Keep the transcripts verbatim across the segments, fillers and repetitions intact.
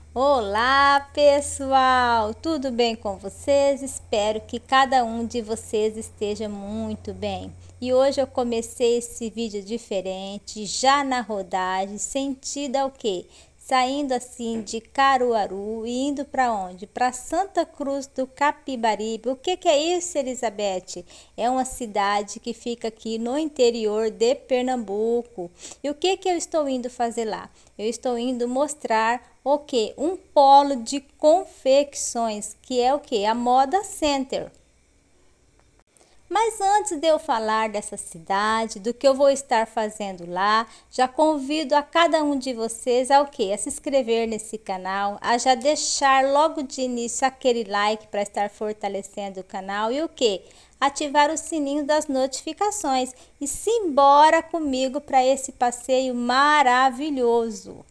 Olá, pessoal! Tudo bem com vocês? Espero que cada um de vocês esteja muito bem. E hoje eu comecei esse vídeo diferente, já na rodagem, sentido ao quê? Saindo assim de Caruaru e indo para onde? Para Santa Cruz do Capibaribe. O que que é isso, Elizabeth? É uma cidade que fica aqui no interior de Pernambuco. E o que que eu estou indo fazer lá? Eu estou indo mostrar o que? Um polo de confecções, que é o que? A Moda Center. Mas antes de eu falar dessa cidade, do que eu vou estar fazendo lá, já convido a cada um de vocês ao que? A se inscrever nesse canal, a já deixar logo de início aquele like para estar fortalecendo o canal e o que? Ativar o sininho das notificações e simbora comigo para esse passeio maravilhoso.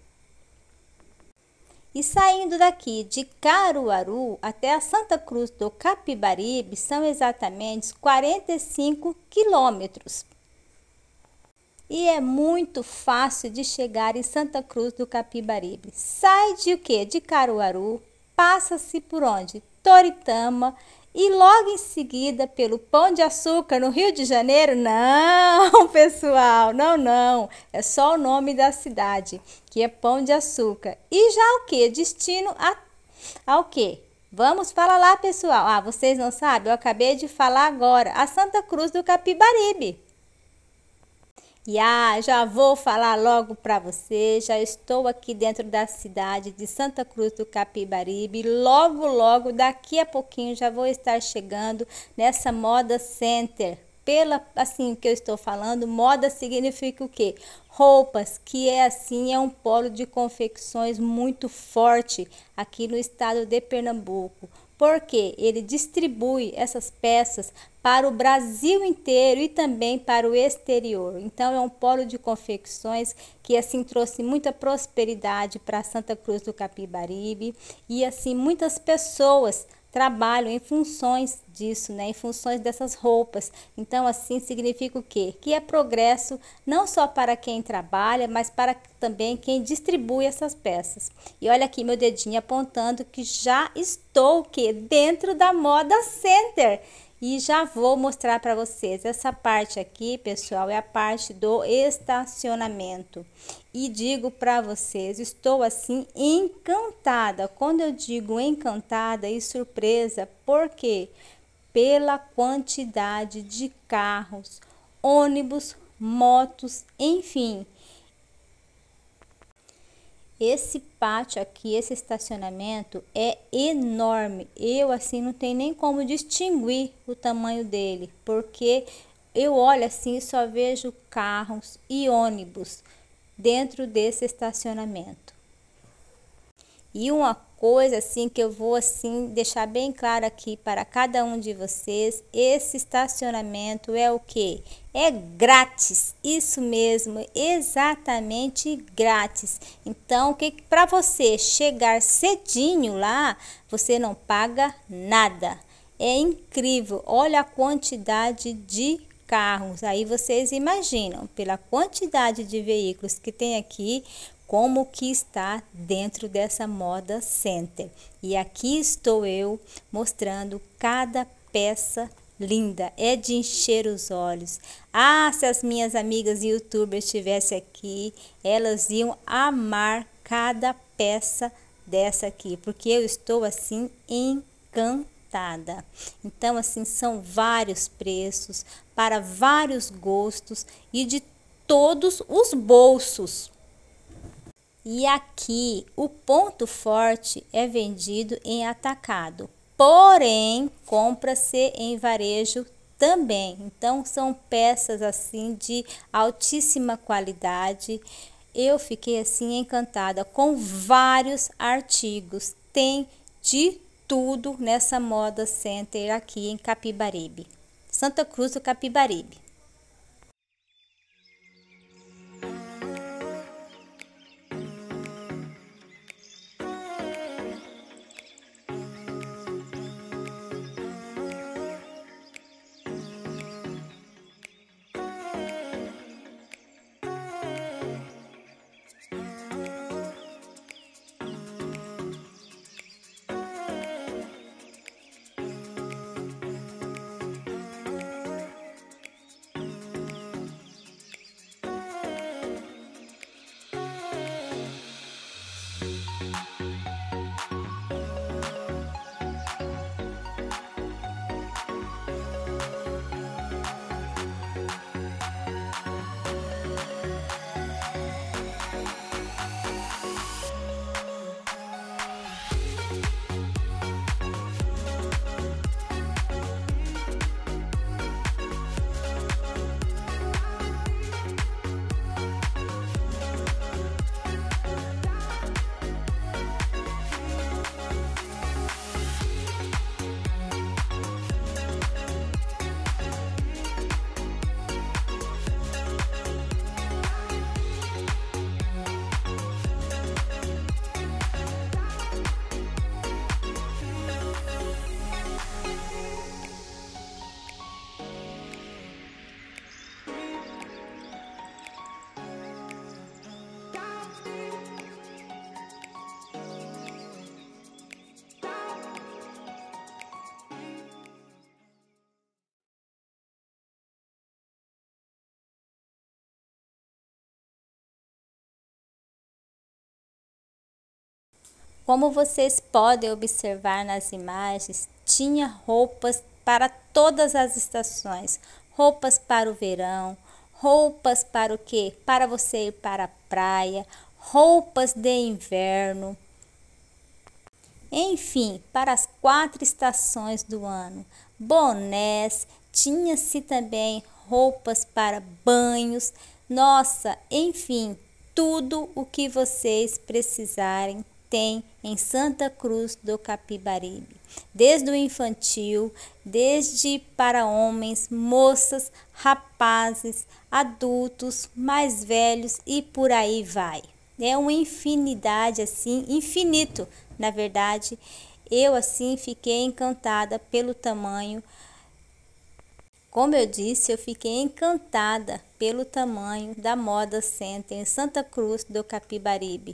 E saindo daqui de Caruaru até a Santa Cruz do Capibaribe são exatamente quarenta e cinco quilômetros. E é muito fácil de chegar em Santa Cruz do Capibaribe. Sai de o quê? De Caruaru, passa-se por onde? Toritama e logo em seguida pelo Pão de Açúcar no Rio de Janeiro. Não, pessoal, não, não. É só o nome da cidade, que é Pão de Açúcar. E já o que? Destino a, ao que? Vamos falar lá, pessoal. Ah, vocês não sabem? Eu acabei de falar agora. A Santa Cruz do Capibaribe. E ah, já vou falar logo para você, já estou aqui dentro da cidade de Santa Cruz do Capibaribe. Logo, logo, daqui a pouquinho já vou estar chegando nessa Moda Center. Pela, assim que eu estou falando, moda significa o quê? Roupas, que é assim, é um polo de confecções muito forte aqui no estado de Pernambuco. Porque ele distribui essas peças para o Brasil inteiro e também para o exterior. Então é um polo de confecções que assim trouxe muita prosperidade para Santa Cruz do Capibaribe e assim muitas pessoas trabalham em funções disso, né? Em funções dessas roupas. Então assim significa o quê? Que é progresso não só para quem trabalha, mas para também quem distribui essas peças. E olha aqui meu dedinho apontando que já estou que dentro da Moda Center. E já vou mostrar para vocês. Essa parte aqui, pessoal, é a parte do estacionamento. E digo para vocês, estou assim encantada. Quando eu digo encantada e surpresa, por quê? Pela quantidade de carros, ônibus, motos, enfim. Esse pátio aqui, esse estacionamento é enorme. Eu assim não tenho nem como distinguir o tamanho dele, porque eu olho assim e só vejo carros e ônibus dentro desse estacionamento. E uma coisa assim que eu vou assim deixar bem claro aqui para cada um de vocês, esse estacionamento é o que? É grátis, isso mesmo, exatamente grátis. Então, que para você chegar cedinho lá, você não paga nada. É incrível, olha a quantidade de carros. Aí vocês imaginam, pela quantidade de veículos que tem aqui, como que está dentro dessa Moda Center. E aqui estou eu mostrando cada peça linda, é de encher os olhos. Ah, se as minhas amigas youtubers estivessem aqui, elas iam amar cada peça dessa aqui, porque eu estou assim encantada. Então assim, são vários preços, para vários gostos e de todos os bolsos. E aqui o ponto forte é vendido em atacado, porém compra-se em varejo também. Então são peças assim de altíssima qualidade. Eu fiquei assim encantada com vários artigos. Tem de tudo nessa Moda Center aqui em Capibaribe, Santa Cruz do Capibaribe. Como vocês podem observar nas imagens, tinha roupas para todas as estações, roupas para o verão, roupas para o quê? Para você ir para a praia, roupas de inverno, enfim, para as quatro estações do ano, bonés, tinha-se também roupas para banhos, nossa, enfim, tudo o que vocês precisarem tem em Santa Cruz do Capibaribe, desde o infantil, desde para homens, moças, rapazes, adultos, mais velhos e por aí vai. É uma infinidade assim, infinito, na verdade. Eu assim fiquei encantada pelo tamanho. Como eu disse, eu fiquei encantada pelo tamanho da Moda Center em Santa Cruz do Capibaribe.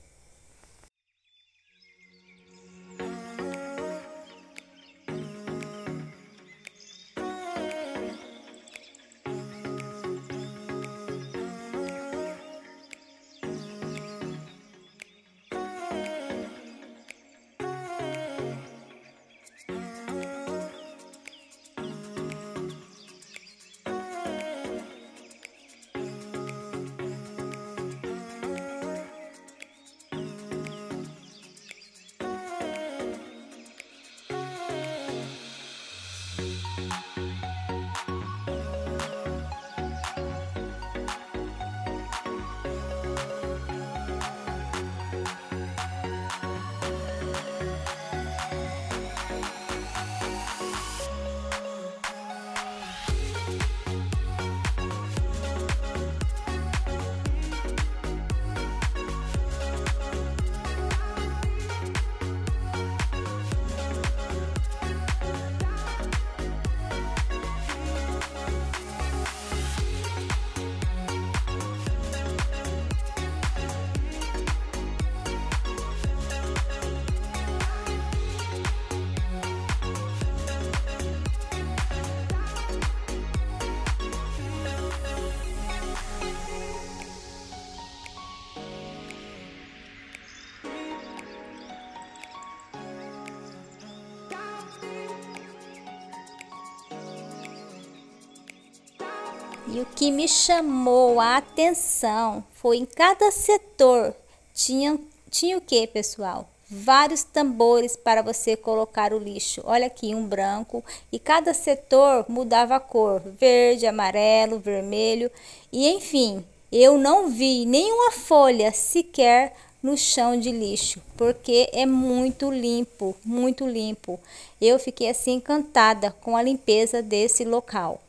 E o que me chamou a atenção foi em cada setor tinha, tinha o que, pessoal? Vários tambores para você colocar o lixo. Olha aqui, um branco, e cada setor mudava a cor, verde, amarelo, vermelho, e enfim, eu não vi nenhuma folha sequer no chão de lixo, porque é muito limpo, muito limpo. Eu fiquei assim encantada com a limpeza desse local.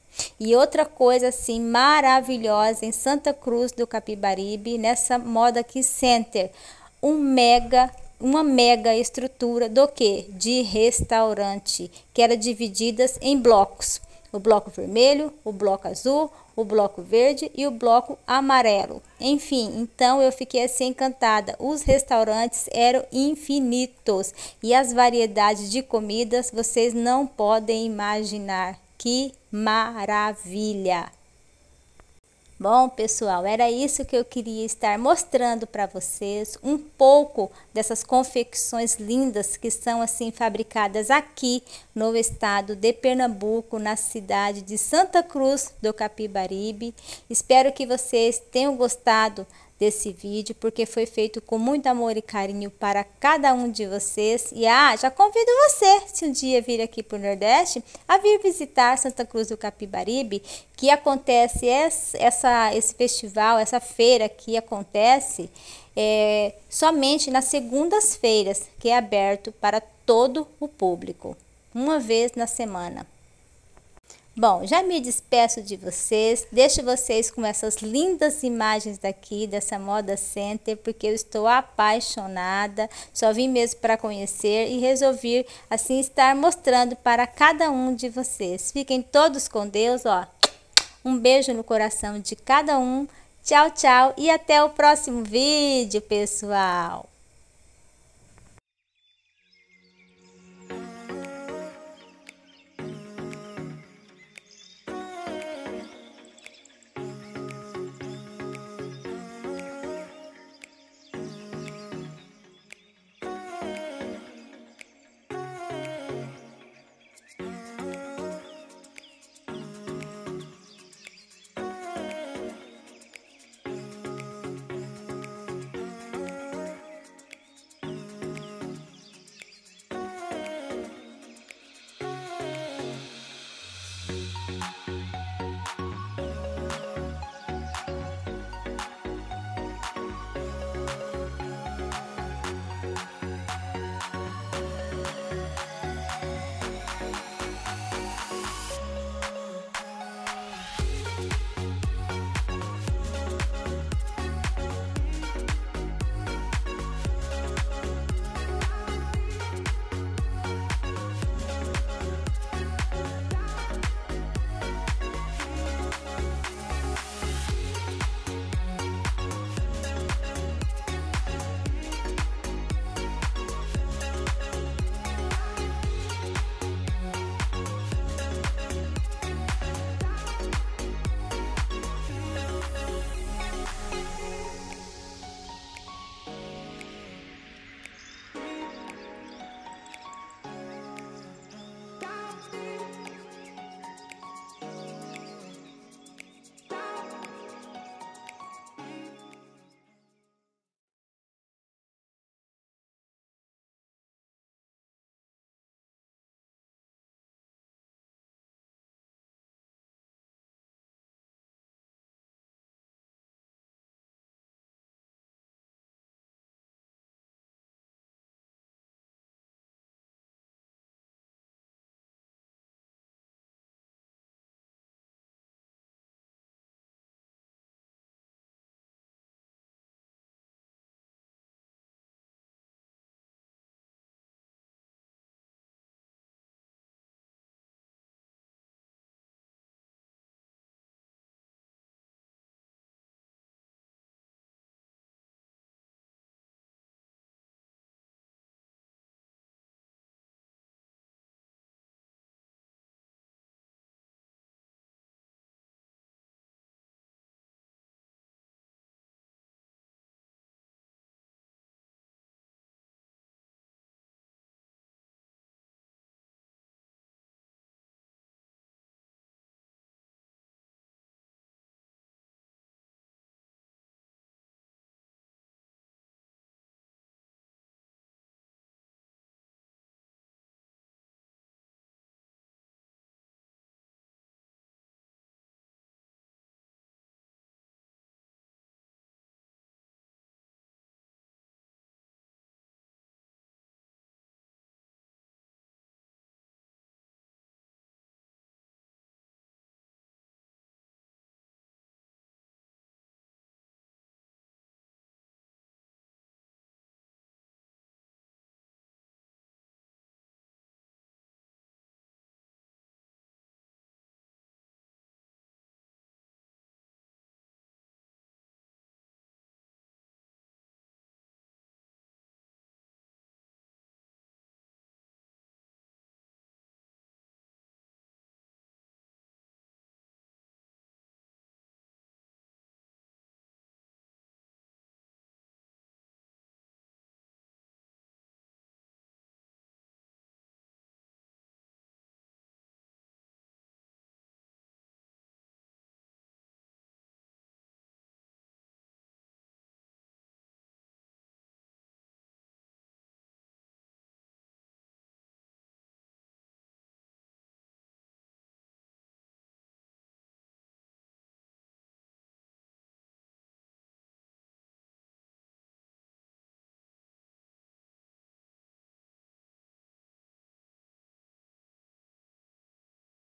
E outra coisa assim maravilhosa em Santa Cruz do Capibaribe, nessa Moda Center, um mega, uma mega estrutura do que? De restaurante, que era divididas em blocos. O bloco vermelho, o bloco azul, o bloco verde e o bloco amarelo. Enfim, então eu fiquei assim encantada. Os restaurantes eram infinitos e as variedades de comidas vocês não podem imaginar. Que maravilha! Bom, pessoal, era isso que eu queria estar mostrando para vocês, um pouco dessas confecções lindas que são assim fabricadas aqui no estado de Pernambuco, na cidade de Santa Cruz do Capibaribe. Espero que vocês tenham gostado desse vídeo, porque foi feito com muito amor e carinho para cada um de vocês. E ah, já convido você, se um dia vir aqui para o Nordeste, a vir visitar Santa Cruz do Capibaribe, que acontece essa, esse festival, essa feira que acontece é, somente nas segundas-feiras, que é aberto para todo o público, uma vez na semana. Bom, já me despeço de vocês, deixo vocês com essas lindas imagens daqui, dessa Moda Center, porque eu estou apaixonada, só vim mesmo para conhecer e resolvi assim estar mostrando para cada um de vocês. Fiquem todos com Deus, ó, um beijo no coração de cada um, tchau, tchau e até o próximo vídeo, pessoal!